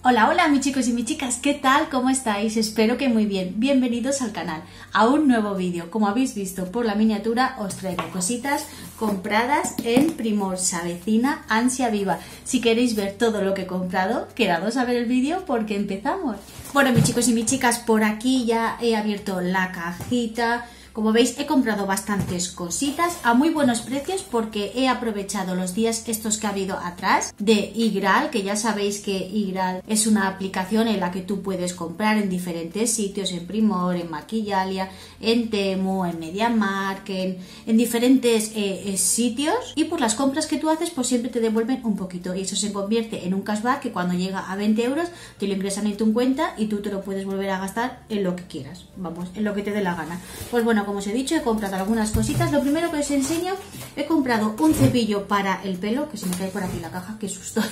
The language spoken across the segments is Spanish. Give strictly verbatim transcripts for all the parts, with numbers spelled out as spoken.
Hola, hola mis chicos y mis chicas, ¿qué tal? ¿Cómo estáis? Espero que muy bien. Bienvenidos al canal, a un nuevo vídeo. Como habéis visto por la miniatura, os traigo cositas compradas en Primor. Se avecina ansia viva. Si queréis ver todo lo que he comprado, quedaos a ver el vídeo porque empezamos. Bueno, mis chicos y mis chicas, por aquí ya he abierto la cajita. Como veis, he comprado bastantes cositas a muy buenos precios porque he aprovechado los días estos que ha habido atrás de iGraal, que ya sabéis que iGraal es una aplicación en la que tú puedes comprar en diferentes sitios, en Primor, en Maquillalia, en Temu, en MediaMarkt, en, en diferentes eh, eh, sitios, y por las compras que tú haces pues siempre te devuelven un poquito y eso se convierte en un cashback que cuando llega a veinte euros te lo ingresan en tu cuenta y tú te lo puedes volver a gastar en lo que quieras, vamos, en lo que te dé la gana. Pues bueno, como os he dicho, he comprado algunas cositas. Lo primero que os enseño, he comprado un cepillo para el pelo, que se me cae por aquí la caja, qué susto.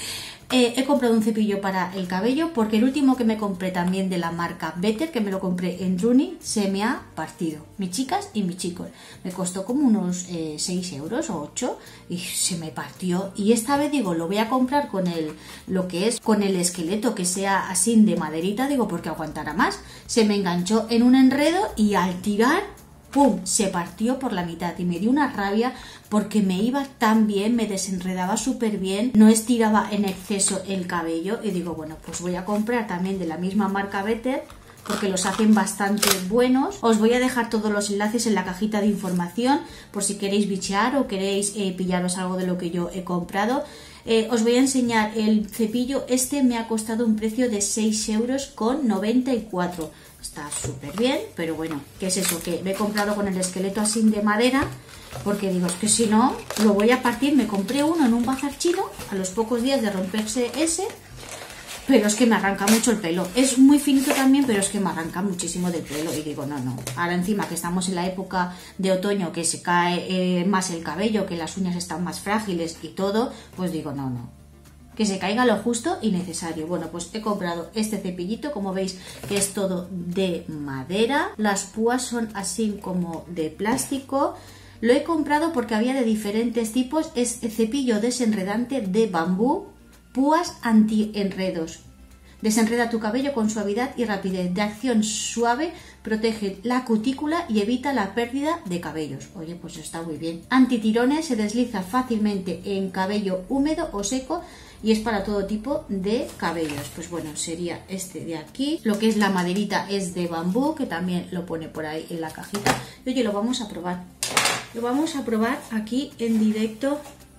eh, he comprado un cepillo para el cabello porque el último que me compré también de la marca Better, que me lo compré en Rooney, se me ha partido, mis chicas y mis chicos. Me costó como unos eh, seis euros o ocho y se me partió. Y esta vez digo, lo voy a comprar con el, lo que es con el esqueleto, que sea así de maderita, digo, porque aguantará más. Se me enganchó en un enredo y al tirar, ¡pum!, se partió por la mitad y me dio una rabia porque me iba tan bien, me desenredaba súper bien, no estiraba en exceso el cabello y digo, bueno, pues voy a comprar también de la misma marca Better porque los hacen bastante buenos. Os voy a dejar todos los enlaces en la cajita de información por si queréis bichear o queréis eh, pillaros algo de lo que yo he comprado. Eh, os voy a enseñar el cepillo. Este me ha costado un precio de seis euros con noventa y cuatro. Está súper bien, pero bueno, ¿qué es eso? Que me he comprado con el esqueleto así de madera, porque digo, es que si no, lo voy a partir. Me compré uno en un bazar chino, a los pocos días de romperse ese, pero es que me arranca mucho el pelo. Es muy finito también, pero es que me arranca muchísimo del pelo y digo, no, no. Ahora encima que estamos en la época de otoño, que se cae eh, más el cabello, que las uñas están más frágiles y todo, pues digo, no, no. Que se caiga lo justo y necesario. Bueno, pues he comprado este cepillito, como veis que es todo de madera. Las púas son así como de plástico. Lo he comprado porque había de diferentes tipos. Es el cepillo desenredante de bambú, púas anti-enredos. Desenreda tu cabello con suavidad y rapidez. De acción suave, protege la cutícula y evita la pérdida de cabellos. Oye, pues está muy bien. Antitirones, se desliza fácilmente en cabello húmedo o seco y es para todo tipo de cabellos. Pues bueno, sería este de aquí. Lo que es la maderita es de bambú, que también lo pone por ahí en la cajita. Y oye, lo vamos a probar. Lo vamos a probar aquí en directo.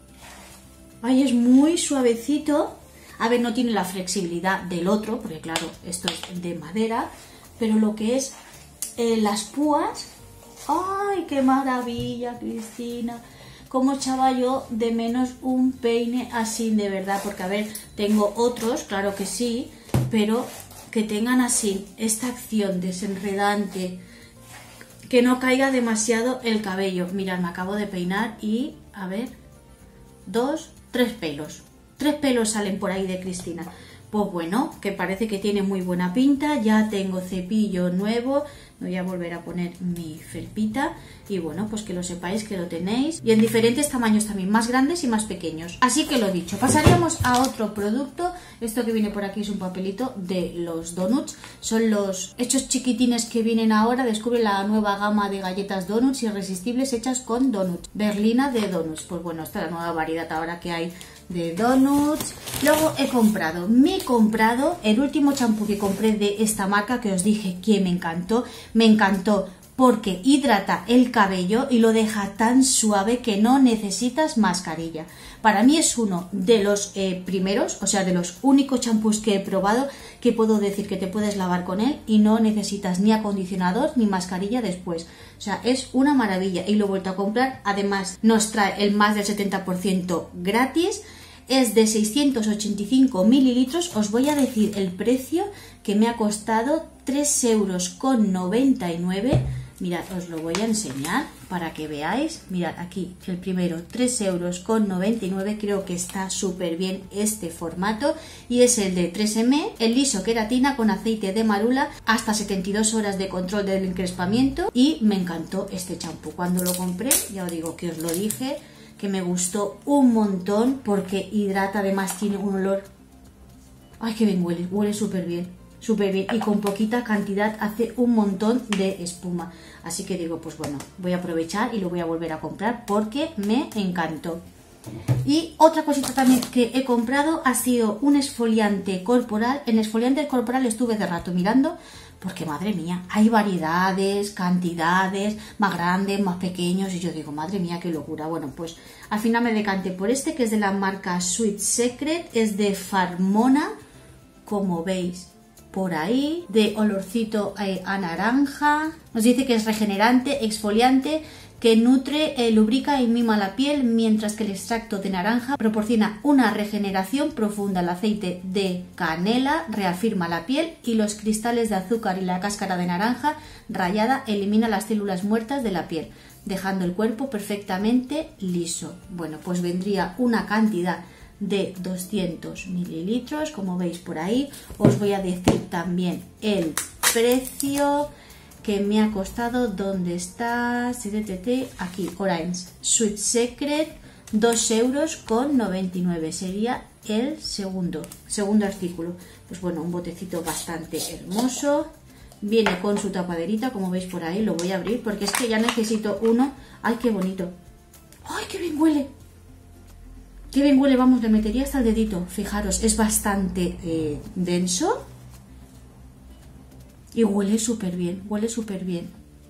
Ay, es muy suavecito. A ver, no tiene la flexibilidad del otro, porque claro, esto es de madera. Pero lo que es eh, las púas... ¡Ay, qué maravilla, Cristina! Cómo echaba yo de menos un peine así, de verdad, porque a ver, tengo otros, claro que sí, pero que tengan así esta acción desenredante, que no caiga demasiado el cabello. Mirad, me acabo de peinar y, a ver, dos, tres pelos, tres pelos salen por ahí de Cristina. Pues bueno, que parece que tiene muy buena pinta. Ya tengo cepillo nuevo. Me voy a volver a poner mi felpita. Y bueno, pues que lo sepáis que lo tenéis. Y en diferentes tamaños también, más grandes y más pequeños. Así que lo dicho, pasaríamos a otro producto. Esto que viene por aquí es un papelito de los donuts. Son los hechos chiquitines que vienen ahora. Descubre la nueva gama de galletas donuts irresistibles hechas con donuts. Berlina de donuts. Pues bueno, esta es la nueva variedad ahora que hay de donuts. Luego he comprado, me he comprado el último champú que compré de esta marca, que os dije que me encantó. Me encantó porque hidrata el cabello y lo deja tan suave que no necesitas mascarilla. Para mí es uno de los eh, primeros, o sea, de los únicos champús que he probado que puedo decir que te puedes lavar con él y no necesitas ni acondicionador ni mascarilla después. O sea, es una maravilla y lo he vuelto a comprar. Además, nos trae el más del setenta por ciento gratis. Es de seiscientos ochenta y cinco mililitros. Os voy a decir el precio, que me ha costado tres euros con noventa y nueve. Mirad, os lo voy a enseñar para que veáis. Mirad aquí el primero, tres euros con noventa y nueve. Creo que está súper bien este formato. Y es el de tres eme, el liso queratina con aceite de marula, hasta setenta y dos horas de control del encrespamiento. Y me encantó este champú. Cuando lo compré, ya os digo que os lo dije, que me gustó un montón porque hidrata, además tiene un olor Ay, qué bien huele, huele súper bien, súper bien. Y con poquita cantidad hace un montón de espuma. Así que digo, pues bueno, voy a aprovechar y lo voy a volver a comprar porque me encantó. Y otra cosita también que he comprado ha sido un esfoliante corporal. En esfoliante corporal estuve de rato mirando porque, madre mía, hay variedades, cantidades, más grandes, más pequeños, y yo digo, madre mía, qué locura. Bueno, pues al final me decanté por este, que es de la marca Sweet Secret, es de Farmona, como veis por ahí, de olorcito eh, a naranja. Nos dice que es regenerante, exfoliante, que nutre, eh, lubrica y mima la piel, mientras que el extracto de naranja proporciona una regeneración profunda. El aceite de canela reafirma la piel y los cristales de azúcar y la cáscara de naranja rallada elimina las células muertas de la piel, dejando el cuerpo perfectamente liso. Bueno, pues vendría una cantidad de doscientos mililitros, como veis por ahí. Os voy a decir también el precio que me ha costado. ¿Dónde está? Aquí, Orange Sweet Secret, dos euros con noventa y nueve, sería el segundo segundo artículo. Pues bueno, un botecito bastante hermoso, viene con su tapaderita, como veis por ahí. Lo voy a abrir porque es que ya necesito uno. ¡Ay, qué bonito! ¡Ay, qué bien huele! ¡Qué bien huele! Vamos, le metería hasta el dedito. Fijaros, es bastante eh, denso. Y huele súper bien, huele súper bien.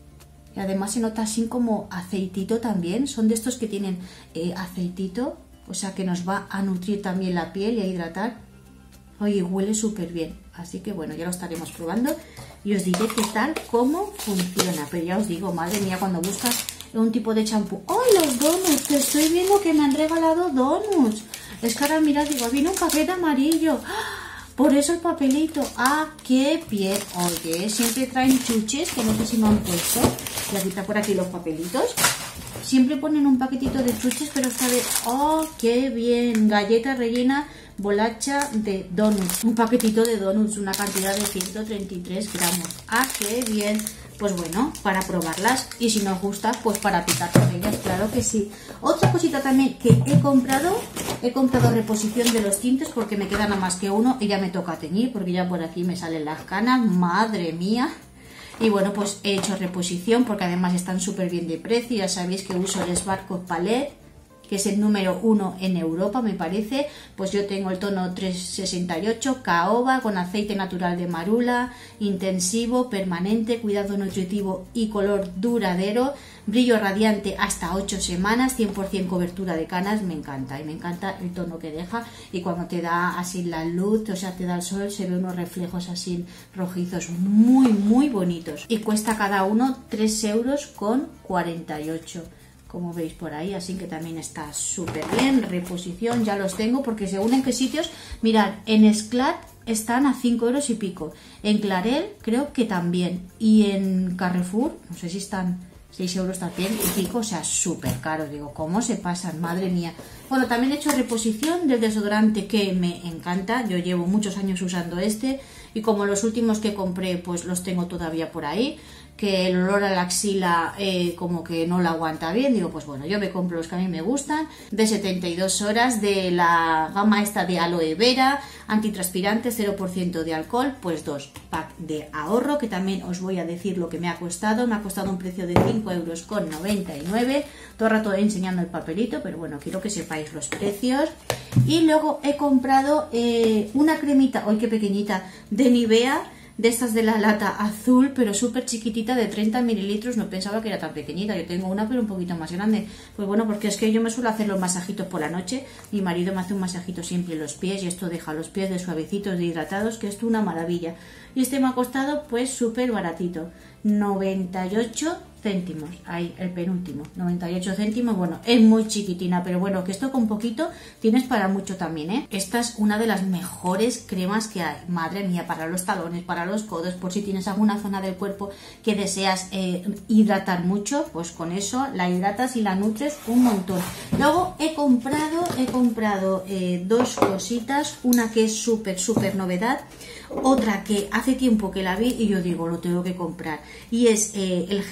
Y además se nota así como aceitito también. Son de estos que tienen eh, aceitito, o sea que nos va a nutrir también la piel y a hidratar. Oye, huele súper bien. Así que bueno, ya lo estaremos probando y os diré qué tal, cómo funciona. Pero ya os digo, madre mía, cuando buscas un tipo de champú. ¡Ay, los donuts! Que estoy viendo que me han regalado donuts. Es que ahora mirad, digo, viene un paquete amarillo. ¡Ah! Por eso el papelito. ¡Ah, qué bien! Oye, siempre traen chuches, que no sé si me han puesto. Voy a quitar por aquí los papelitos. Siempre ponen un paquetito de chuches, pero esta vez... ¡Oh, qué bien! Galleta rellena, bolacha de donuts. Un paquetito de donuts, una cantidad de ciento treinta y tres gramos. ¡Ah, qué bien! Pues bueno, para probarlas, y si nos gusta, pues para picar con ellas, claro que sí. Otra cosita también que he comprado, he comprado reposición de los tintes porque me queda nada más que uno y ya me toca teñir porque ya por aquí me salen las canas, madre mía. Y bueno, pues he hecho reposición porque además están súper bien de precio. Ya sabéis que uso el Swarkov Palette, que es el número uno en Europa, me parece. Pues yo tengo el tono trescientos sesenta y ocho, caoba, con aceite natural de marula, intensivo, permanente, cuidado nutritivo y color duradero, brillo radiante hasta ocho semanas, cien por cien cobertura de canas. Me encanta, y me encanta el tono que deja, y cuando te da así la luz, o sea, te da el sol, se ve unos reflejos así rojizos muy, muy bonitos. Y cuesta cada uno tres euros con cuarenta y ocho. Como veis por ahí, así que también está súper bien. Reposición, ya los tengo porque según en qué sitios. Mirad, en Esclat están a cinco euros y pico, en Clarel creo que también, y en Carrefour no sé si están seis euros también y pico, o sea, súper caro. Digo, ¿cómo se pasan? Madre mía. Bueno, también he hecho reposición del desodorante, que me encanta. Yo llevo muchos años usando este, y como los últimos que compré pues los tengo todavía por ahí, que el olor a la axila eh, como que no la aguanta bien. Digo, pues bueno, yo me compro los que a mí me gustan, de setenta y dos horas, de la gama esta de aloe vera, antitranspirante, cero por ciento de alcohol. Pues dos pack de ahorro, que también os voy a decir lo que me ha costado. Me ha costado un precio de cinco euros con noventa y nueve. Todo el rato enseñando el papelito, pero bueno, quiero que sepáis los precios. Y luego he comprado eh, una cremita, ¡ay, qué pequeñita!, de Nivea, de estas de la lata azul, pero súper chiquitita, de treinta mililitros. No pensaba que era tan pequeñita. Yo tengo una pero un poquito más grande. Pues bueno, porque es que yo me suelo hacer los masajitos por la noche. Mi marido me hace un masajito siempre en los pies, y esto deja los pies de suavecitos, de hidratados, que esto es una maravilla. Y este me ha costado pues súper baratito, noventa y ocho céntimos. Ahí, el penúltimo, noventa y ocho céntimos. Bueno, es muy chiquitina, pero bueno, que esto con poquito tienes para mucho también, ¿eh? Esta es una de las mejores cremas que hay. Madre mía, para los talones, para los codos, por si tienes alguna zona del cuerpo que deseas eh, hidratar mucho, pues con eso la hidratas y la nutres un montón. Luego he comprado, he comprado eh, dos cositas. Una que es súper, súper novedad. Otra que hace tiempo que la vi y yo digo, lo tengo que comprar. Y es eh, el gel este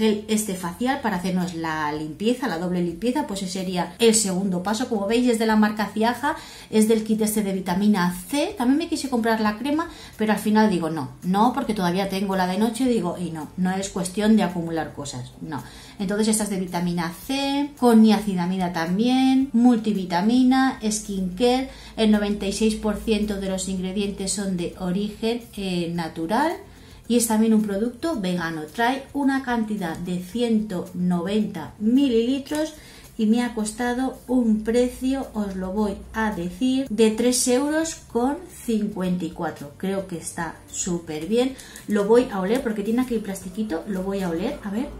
este facial para hacernos la limpieza, la doble limpieza, pues ese sería el segundo paso. Como veis, es de la marca Ciaja, es del kit este de vitamina C. También me quise comprar la crema, pero al final digo no, no, porque todavía tengo la de noche, digo, y no, no es cuestión de acumular cosas, no. Entonces esta es de vitamina C, con niacinamida también, multivitamina, skincare, el noventa y seis por ciento de los ingredientes son de origen eh, natural. Y es también un producto vegano, trae una cantidad de ciento noventa mililitros y me ha costado un precio, os lo voy a decir, de tres euros con cincuenta y cuatro. Creo que está súper bien. Lo voy a oler porque tiene aquí el plastiquito, lo voy a oler, a ver.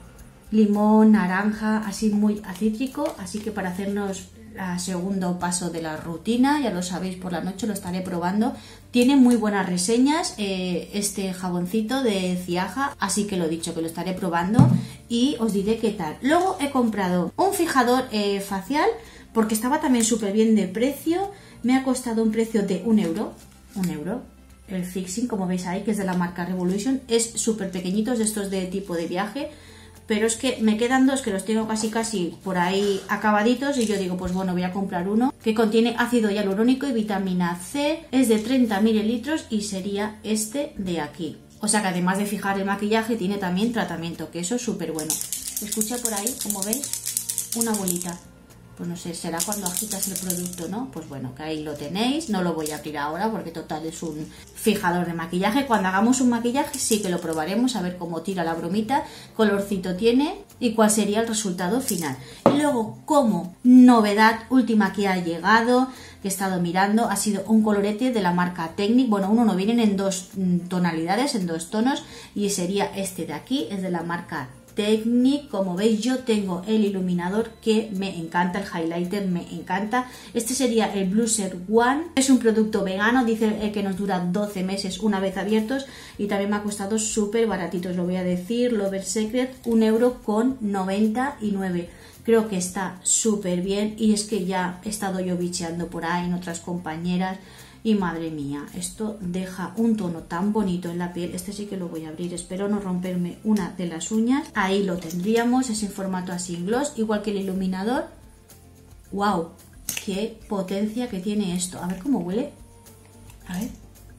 Limón, naranja, así muy acítrico, así que para hacernos el segundo paso de la rutina, ya lo sabéis, por la noche lo estaré probando. Tiene muy buenas reseñas eh, este jaboncito de Ciaja, así que lo dicho, que lo estaré probando y os diré qué tal. Luego he comprado un fijador eh, facial porque estaba también súper bien de precio, me ha costado un precio de un euro, un euro. El fixing, como veis ahí, que es de la marca Revolution, es súper pequeñito, es de estos de tipo de viaje. Pero es que me quedan dos que los tengo casi casi por ahí acabaditos y yo digo, pues bueno, voy a comprar uno que contiene ácido hialurónico y vitamina C, es de treinta mililitros y sería este de aquí. O sea que además de fijar el maquillaje tiene también tratamiento, que eso es súper bueno. Se escucha por ahí, como veis, una bolita. Pues no sé, será cuando agitas el producto, ¿no? Pues bueno, que ahí lo tenéis, no lo voy a abrir ahora porque total es un fijador de maquillaje. Cuando hagamos un maquillaje sí que lo probaremos, a ver cómo tira la bromita, colorcito tiene y cuál sería el resultado final. Y luego, como novedad última que ha llegado, que he estado mirando, ha sido un colorete de la marca Technic. Bueno, uno no, vienen en dos tonalidades, en dos tonos, y sería este de aquí, es de la marca Technic. Como veis, yo tengo el iluminador que me encanta, el highlighter me encanta. Este sería el Blusher One, es un producto vegano, dice que nos dura doce meses una vez abiertos y también me ha costado súper baratito, os lo voy a decir, Lover Secret, un euro con noventa y nueve. Creo que está súper bien y es que ya he estado yo bicheando por ahí en otras compañeras. Y madre mía, esto deja un tono tan bonito en la piel. Este sí que lo voy a abrir, espero no romperme una de las uñas. Ahí lo tendríamos, es en formato así gloss, igual que el iluminador. ¡Wow! ¡Qué potencia que tiene esto! A ver cómo huele. A ver.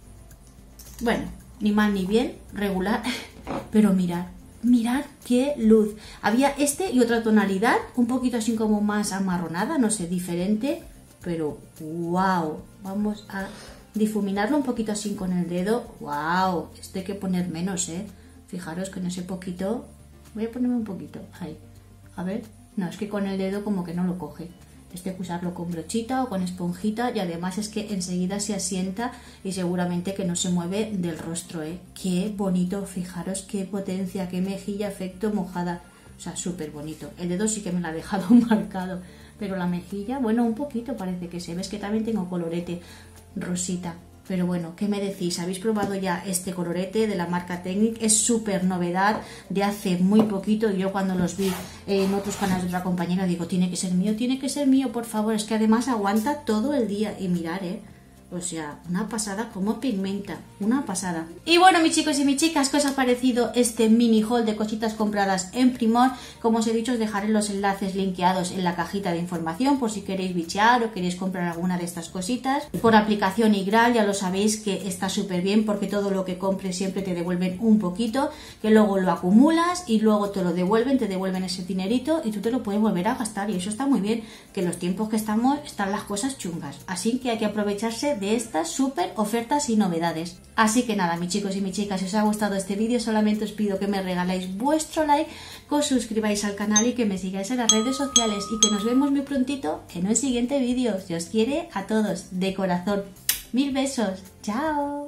Bueno, ni mal ni bien, regular. Pero mirad, mirad qué luz. Había este y otra tonalidad, un poquito así como más amarronada, no sé, diferente. Pero wow, vamos a difuminarlo un poquito así con el dedo. Wow, esto hay que poner menos, eh. Fijaros que en ese poquito, voy a ponerme un poquito, ahí. A ver, no, es que con el dedo como que no lo coge. Este hay que usarlo con brochita o con esponjita y además es que enseguida se asienta y seguramente que no se mueve del rostro, eh. Qué bonito, fijaros qué potencia, qué mejilla, efecto mojada. O sea, súper bonito. El dedo sí que me lo ha dejado marcado. Pero la mejilla, bueno, un poquito parece que se ve. Es que también tengo colorete rosita. Pero bueno, ¿qué me decís? ¿Habéis probado ya este colorete de la marca Technic? Es súper novedad de hace muy poquito. Yo cuando los vi en otros canales de otra compañera digo, tiene que ser mío, tiene que ser mío, por favor. Es que además aguanta todo el día. Y mirar, ¿eh? O sea, una pasada como pigmenta, una pasada. Y bueno, mis chicos y mis chicas, ¿qué os ha parecido este mini haul de cositas compradas en Primor? Como os he dicho, os dejaré los enlaces linkeados en la cajita de información por si queréis bichear o queréis comprar alguna de estas cositas. Por aplicación Igral, ya lo sabéis que está súper bien porque todo lo que compres siempre te devuelven un poquito, que luego lo acumulas y luego te lo devuelven, te devuelven ese dinerito y tú te lo puedes volver a gastar y eso está muy bien, que en los tiempos que estamos están las cosas chungas. Así que hay que aprovecharse de estas súper ofertas y novedades. Así que nada, mis chicos y mis chicas, si os ha gustado este vídeo, solamente os pido que me regaláis vuestro like, que os suscribáis al canal y que me sigáis en las redes sociales y que nos vemos muy prontito en un siguiente vídeo. Si os quiere a todos, de corazón. Mil besos. Chao.